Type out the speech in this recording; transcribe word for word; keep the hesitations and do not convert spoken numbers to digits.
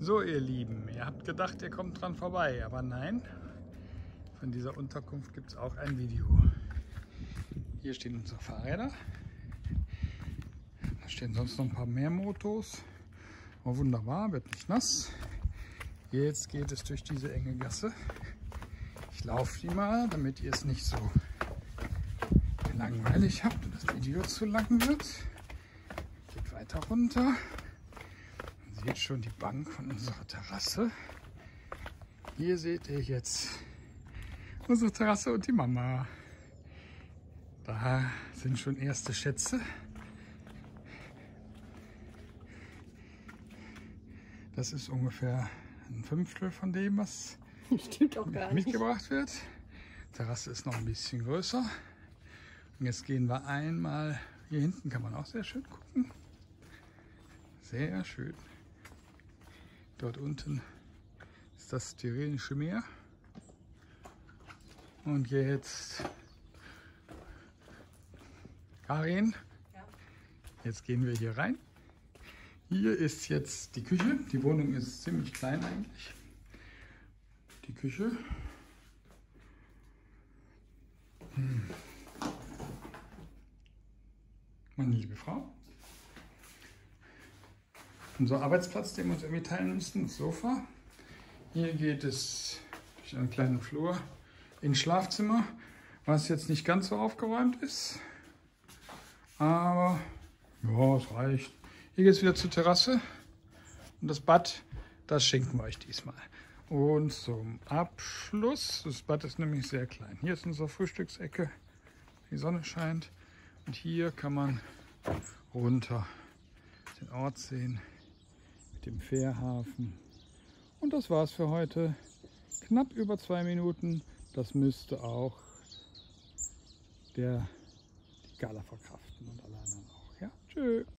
So, ihr Lieben, ihr habt gedacht, ihr kommt dran vorbei, aber nein, von dieser Unterkunft gibt es auch ein Video. Hier stehen unsere Fahrräder, da stehen sonst noch ein paar mehr Motos. Oh, wunderbar, wird nicht nass. Jetzt geht es durch diese enge Gasse. Ich laufe die mal, damit ihr es nicht so langweilig habt und das Video zu lang wird. Geht weiter runter. Man sieht schon die Bank von unserer Terrasse. Hier seht ihr jetzt unsere Terrasse und die Mama. Da sind schon erste Schätze. Das ist ungefähr ein Fünftel von dem, was Stimmt auch gar nicht. mitgebracht wird. Die Terrasse ist noch ein bisschen größer. Und jetzt gehen wir einmal, hier hinten kann man auch sehr schön gucken. Sehr schön. Dort unten ist das Tyrrhenische Meer. Und jetzt, Karin, Ja. Jetzt gehen wir hier rein. Hier ist jetzt die Küche. Die Wohnung ist ziemlich klein eigentlich. Die Küche. Hm. Meine liebe Frau. Unser Arbeitsplatz, den wir uns irgendwie teilen müssten, das Sofa. Hier geht es durch einen kleinen Flur ins Schlafzimmer, was jetzt nicht ganz so aufgeräumt ist. Aber ja, es reicht. Hier geht es wieder zur Terrasse. Und das Bad, das schenken wir euch diesmal. Und zum Abschluss, das Bad ist nämlich sehr klein. Hier ist unsere Frühstücksecke. Die Sonne scheint. Und hier kann man runter den Ort sehen mit dem Fährhafen. Und das war's für heute. Knapp über zwei Minuten. Das müsste auch der die Gala verkraften und alle anderen auch. Ja, tschö.